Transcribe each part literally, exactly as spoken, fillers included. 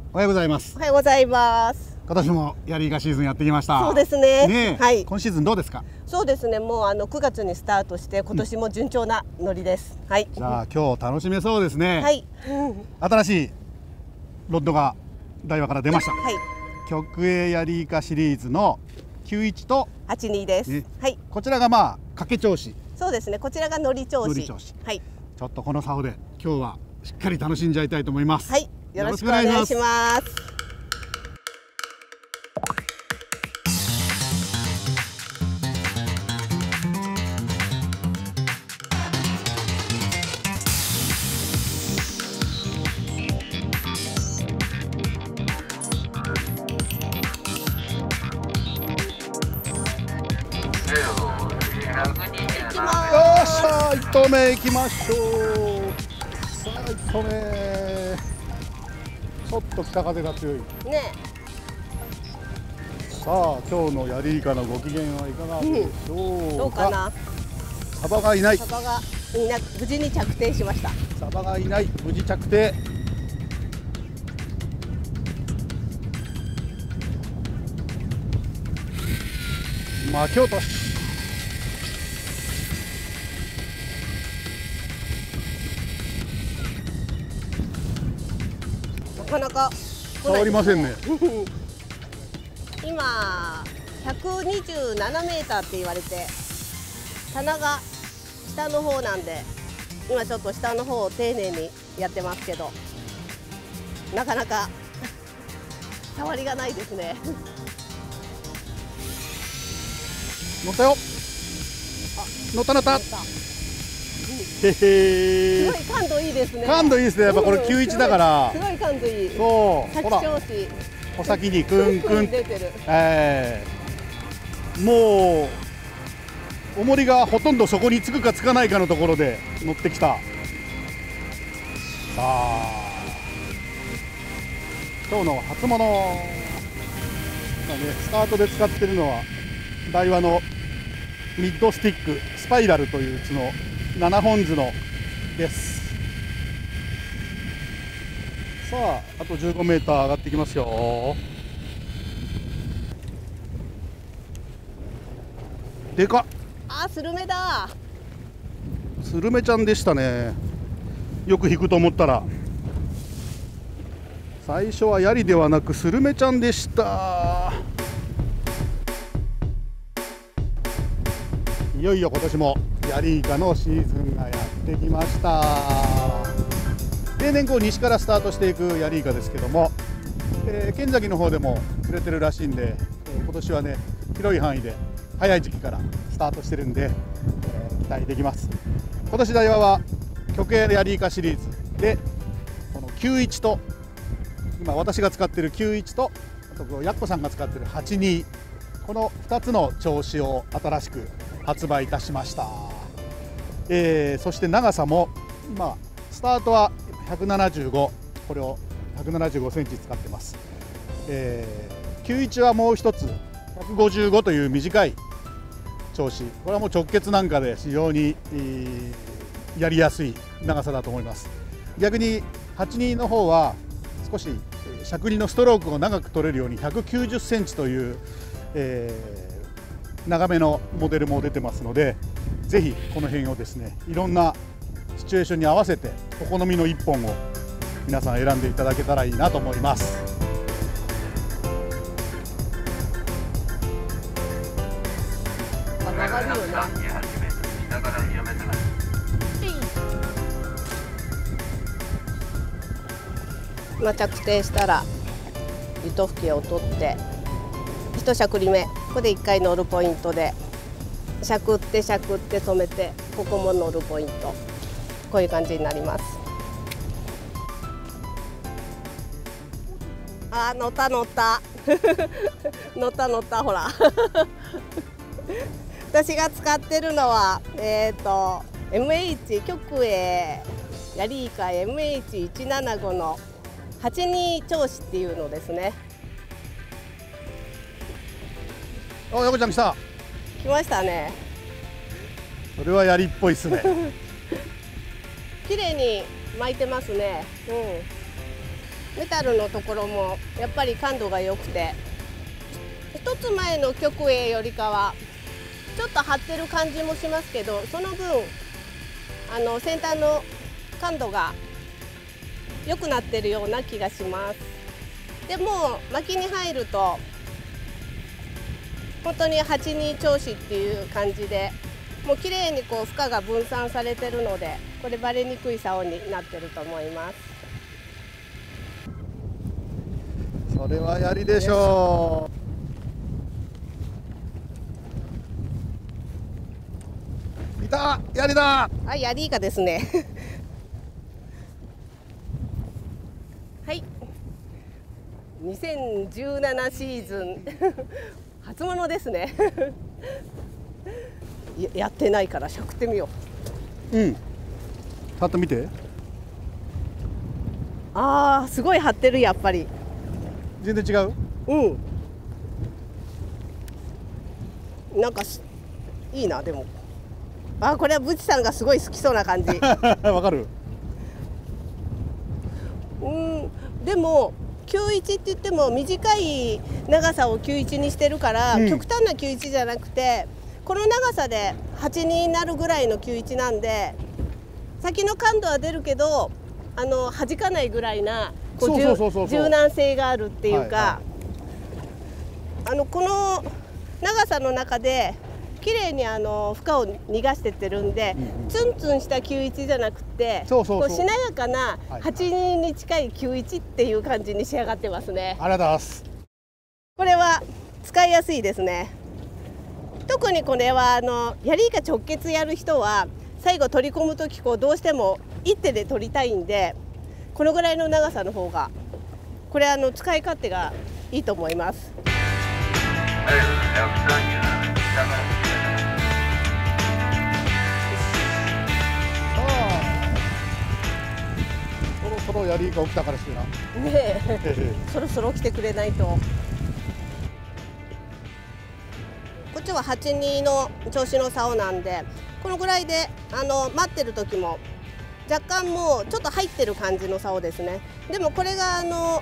おはようございます。 おはようございます。 今年もヤリイカシーズンやってきました。 そうですね。 ねはい。 今シーズンどうですか。 そうですね。もうあのくがつにスタートして今年も順調なノリです。はい。 じゃあ今日楽しめそうですね。 はい。 新しいロッドが台場から出ました。 はい。 極栄ヤリイカシリーズのきゅうじゅういちとはちじゅうにです。 ね、 はい。 こちらがまあ掛け調子。 そうですね。こちらがノリ調子。 ノリ調子。 はい。 ちょっとこの竿で今日はしっかり楽しんじゃいたいと思います。 はい。よろしくお願いします。 よっしゃー、いっとうめいきましょう。さあいっとうめ、ちょっと北風が強いね。さあ今日のヤリイカのご機嫌はいかがでしょうか。 うん、どうかな。 サバがいない。 サバがいな無事に着底しました。 サバがいない、無事着底。巻き落とし。 なかなか触りませんね。 今ひゃくにじゅうななメーターって言われて、棚が下の方なんで今ちょっと下の方を丁寧にやってますけど、なかなか触りがないですね。 乗ったよ。あ、乗った乗った。へへすごい感度いいですね。 感度いいですね。やっぱこれきゅうじゅういちだから。 すごい感度いい。 そう。ほら。穂先にくんくん出てる。ええー。もう重りがほとんどそこにつくかつかないかのところで乗ってきた。さあ。今日の初物。まあね、スタートで使ってるのはダイワのミッドスティックスパイラルという角ななほん角です。さああとじゅうごメーター上がってきますよ。でかっ。 あー、スルメだ。 スルメちゃんでしたね。よく引くと思ったら最初はヤリではなくスルメちゃんでした。いよいよ今年もヤリイカのシーズンがやってきました。例年こう西からスタートしていくヤリイカですけども、えー、県崎の方でも釣れてるらしいんで、えー、今年はね広い範囲で早い時期からスタートしてるんで、えー、期待できます。今年台場は極栄ヤリイカシリーズでこのきゅうじゅういちと今私が使ってるきゅうじゅういちとあとやっこさんが使ってるはちじゅうに、このふたつの調子を新しく発売いたしました。えー、そして長さも今スタートはひゃくななじゅうご、これをひゃくななじゅうごセンチ使ってます。えー、きゅうじゅういちはもう一つひゃくごじゅうごという短い調子、これはもう直結なんかで非常に、えー、やりやすい長さだと思います。逆にはちじゅうにの方は少ししゃくりのストロークを長く取れるようにひゃくきゅうじゅっセンチという、えー、長めのモデルも出てますので、ぜひこの辺をですねいろんなシチュエーションに合わせてお好みのいっぽんを皆さん選んでいただけたらいいなと思います。 曲がるよね。まあ、着底したら糸吹きを取って一しゃくり目、ここでいっかい乗るポイントでしゃくってしゃくって止めて、ここも乗るポイント、こういう感じになります。あー、乗った乗った乗った乗った、ほら私が使ってるのはえっ、ー、と エムエイチ 極栄ヤリイカ エムエイチいちななご のはちじゅうに調子っていうのですね。 あ、やこちゃん来た。 来ましたね。 それはやりっぽいっすね。 綺麗に巻いてますね。うん。 メタルのところもやっぱり感度が良くて、一つ前の曲栄よりかはちょっと張ってる感じもしますけど、その分あの先端の感度が良くなってるような気がします。でも巻きに入ると本当にはちに調子っていう感じで、もう綺麗にこう負荷が分散されてるので、これバレにくい竿になってると思います。 それはやりでしょう。いた、やりだ。 あ、ヤリイカですね。はい。にせんじゅうななシーズン初物ですね。や、やってないからしゃくってみよう。うん。パッと見て。 ああ、すごい張ってる、やっぱり。 全然違う。 うん。なんかいいな、でも。あ、これはブチさんがすごい好きそうな感じ。 わかる。 うん、でもきゅういちって言っても短い長さをきゅういちにしてるから、うん、極端なきゅういちじゃなくて、この長さではちになるぐらいのきゅういちなんで、先の感度は出るけどあの弾かないぐらいなこう柔軟性があるっていうか、はいはい、あのこの長さの中で綺麗にあの負荷を逃がしてってるんで、うんうん、ツンツンしたきゅういちじゃなくて、こうしなやかなはちにに近いきゅういちっていう感じに仕上がってますね。 ありがとうございます。これは使いやすいですね。特にこれはあのヤリイカ直結やる人は最後取り込む時こうどうしても一手で取りたいんで、このぐらいの長さの方がこれあの使い勝手がいいと思います。 そろそろヤリイカ起きたからしてな。 ねえ、そろそろ来てくれないと。こっちははちにの調子の竿なんで、このぐらいであの待ってる時も若干もうちょっと入ってる感じの竿ですね。でもこれがあの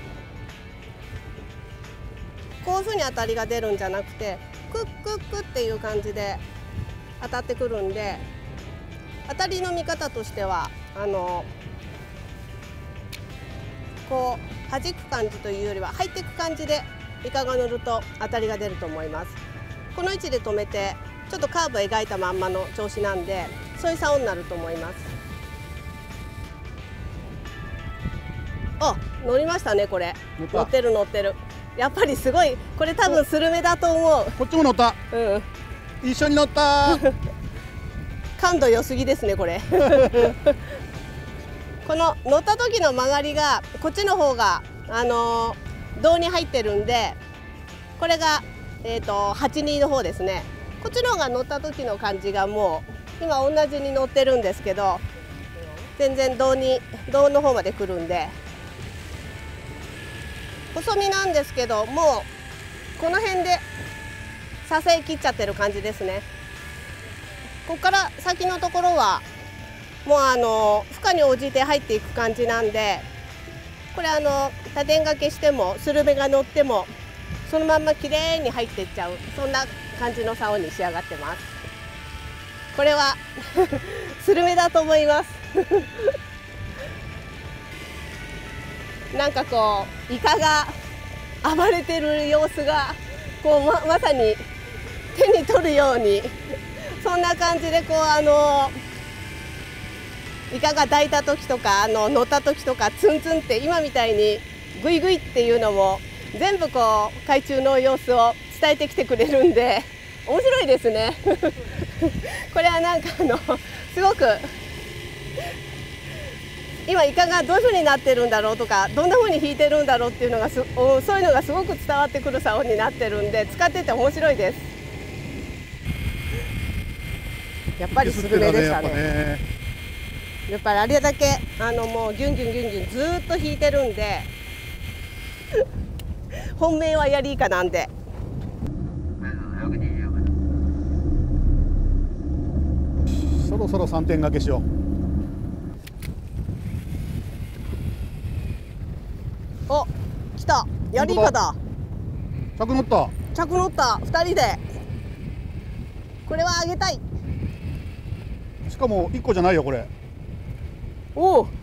こういうふうに当たりが出るんじゃなくて、クックックっていう感じで当たってくるんで、当たりの見方としてはあのこう弾く感じというよりは入っていく感じでイカが乗ると当たりが出ると思います。この位置で止めてちょっとカーブを描いたまんまの調子なんで、そういう竿になると思います。あ、乗りましたね。これ乗ってる乗ってる。やっぱりすごい、これ多分スルメだと思う。 こっちも乗った。 うん、 一緒に乗った。 感度良すぎですねこれ。この乗った時の曲がりがこっちの方があのー、胴に入ってるんで、これが、えー、とはちにの方ですね。こっちの方が乗った時の感じがもう今同じに乗ってるんですけど、全然胴に胴の方まで来るんで、細身なんですけど、もうこの辺で支え切っちゃってる感じですね。ここから先のところはもうあの負荷に応じて入っていく感じなんで、これあの多点掛けしてもスルメが乗ってもそのまんま綺麗に入っていっちゃう、そんな感じの竿に仕上がってます。これはスルメだと思います。なんかこうイカが暴れてる様子がこう ま, まさに手に取るように、そんな感じでこうあのイカが抱いた時とかあの乗った時とかツンツンって今みたいにグイグイっていうのも全部こう海中の様子を伝えてきてくれるんで面白いですね。これはなんかあのすごく今イカがどういうふうになってるんだろうとか、どんなふうに引いてるんだろうっていうのがすそういうのがすごく伝わってくる竿になってるんで、使ってて面白いです。やっぱりスルメでしたね。やっぱりあれだけあのもうギュンギュンギュンギュンずーっと引いてるんで本命はヤリイカなんで。 そろそろさんてん掛けしよう。 お、来た。ヤリイカだ。 着乗った。 着乗った。二人で。これはあげたい。 しかも一個じゃないよこれ。 おお。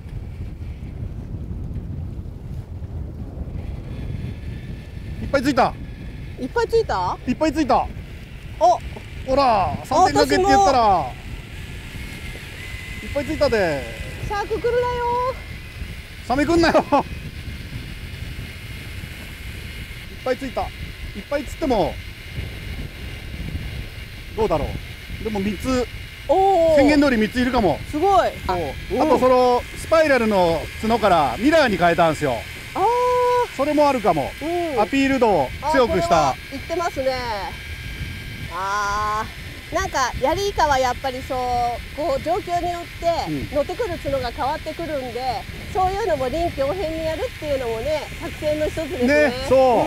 いっぱいついた。 いっぱいついた。 いっぱいついた。 お。 ほら、三点掛けって言ったら。いっぱいついたで。 シャーク来るなよ。 サメ来んなよ。いっぱいついた。いっぱいつっても。どうだろう。でも三つ。宣言通りみっついるかも。 すごい。 あとそのスパイラルの角からミラーに変えたんですよ。 ああ、 それもあるかも。 うん、 アピール度を強くした。 言ってますね。ああ、なんかヤリイカはやっぱりそうこう状況によって乗ってくる角が変わってくるんで、うん、そういうのも臨機応変にやるっていうのもね作戦の一つですね。 ね、そう。うん、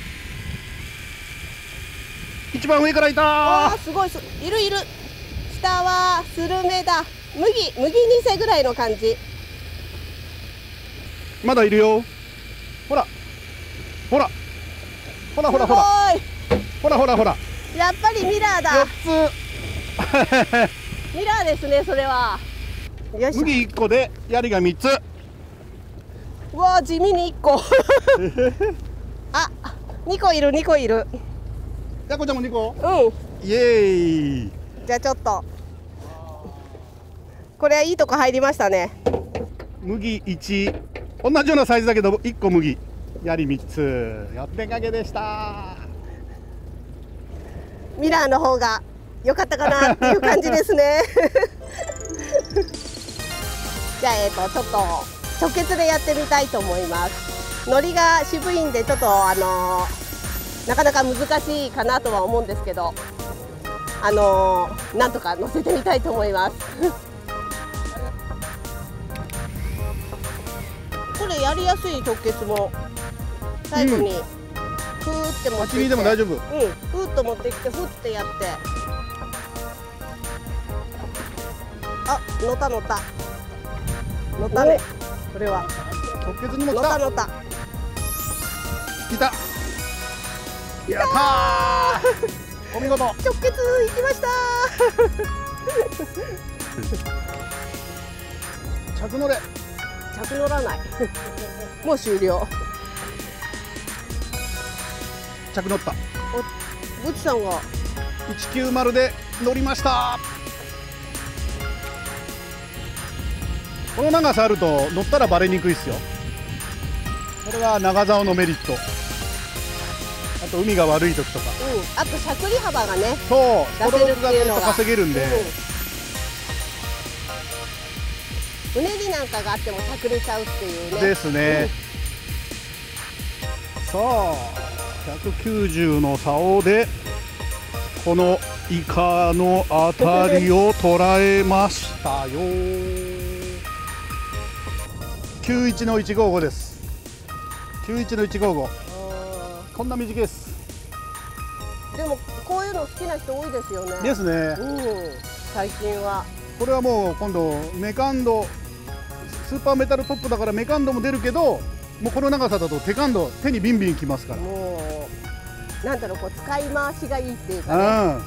一番上からいた。 あー、すごい、いるいる。下はスルメだ。麦麦にせぐらいの感じ。 まだいるよ。ほらほらほらほらほらほらほらほら。 やっぱりミラーだ。 よっつミラーですね、それは。よし。 麦いっこでヤリがみっつ。 うわー、地味にいっこ。あ、にこいるにこいる。 じゃこちゃんもにこ。 うん。 イエーイ。 じゃあちょっとこれはいいとこ入りましたね。 麦いち、同じようなサイズだけどいっこ麦、ヤリみっつ、よってん掛けでした。 ミラーの方が良かったかなっていう感じですね。じゃあ、えーとちょっと直結でやってみたいと思います。ノリが渋いんでちょっとあのー、なかなか難しいかなとは思うんですけど、あのー、なんとか乗せてみたいと思います。これやりやすい直結も最後にふーって持ってきて、 はちにでも大丈夫。うん、 ふーっと持ってきてふってやって、あ、乗った乗った乗ったね。これは直結にも乗来た。 った乗った。 来た。やったー。お見事。 直結いきました着乗れ。 着乗らない。もう終了。 着乗った。 お、ぶちさんがいちきゅうまるで乗りました。この長さあると乗ったらバレにくいですよ。これが長竿のメリット。あと海が悪い時とか、 うん、あとしゃくり幅がね、 そうストロークがずっと稼げるんで、 うん、うねりなんかがあってもしゃくれちゃうっていうね。 ですね、うん、さあひゃくきゅうじゅうの竿でこのイカのあたりを捉えましたよ。きゅういちのいちごーごです。きゅういちのいちごーご、こんな短いです。 でもこういうの好きな人多いですよね。 ですね、 うん、最近はこれはもう今度メカンドスーパーメタルトップだからメカンドも出るけど、もうこの長さだと手感度手にビンビンきますから、 もうなんだろう、こう使い回しがいいっていうかね、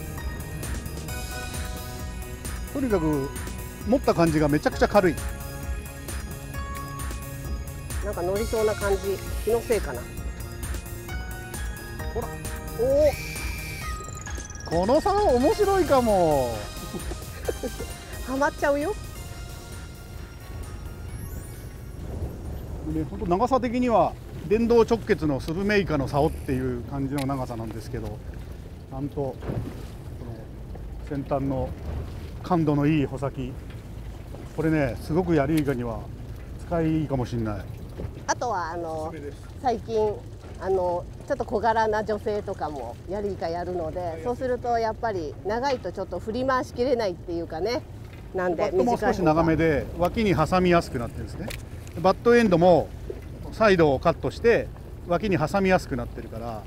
うん、とにかく持った感じがめちゃくちゃ軽い。 なんか乗りそうな感じ、気のせいかな。 ほら、 おお、この差面白いかも。 ハマっちゃうよ。 ね、本当長さ的には電動直結のスルメイカの竿っていう感じの長さなんですけど、ちゃんとこの先端の感度のいい穂先、これねすごくヤリイカには使いいいかもしれない。 あとはあの最近あのちょっと小柄な女性とかもヤリイカやるので、そうするとやっぱり長いとちょっと振り回しきれないっていうかね、なんでバットも少し長めで脇に挟みやすくなってるんですね。バットエンドもサイドをカットして脇に挟みやすくなってるから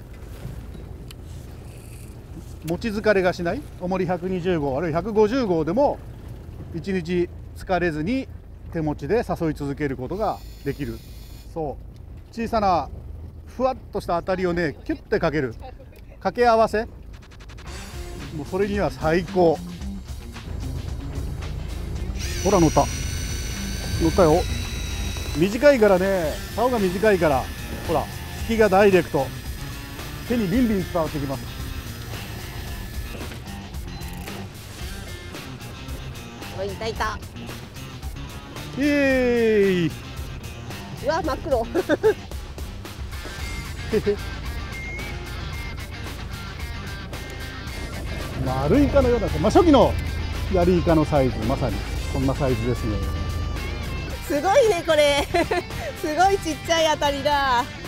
持ち疲れがしない。重りひゃくにじゅうごうあるいはひゃくごじゅうごうでもいちにち疲れずに手持ちで誘い続けることができる。そう小さなふわっとした当たりをねキュッてかける掛け合わせ、もうそれには最高。ほら乗った乗ったよ。短いからね、竿が短いからほら隙がダイレクト手にビンビン伝わってきます。 お、いたいた。 イエーイ。 うわ、真っ黒丸イカのような、まあ、初期のヤリイカのサイズ、まさにこんなサイズですね。 すごいねこれすごいちっちゃい当たりだ。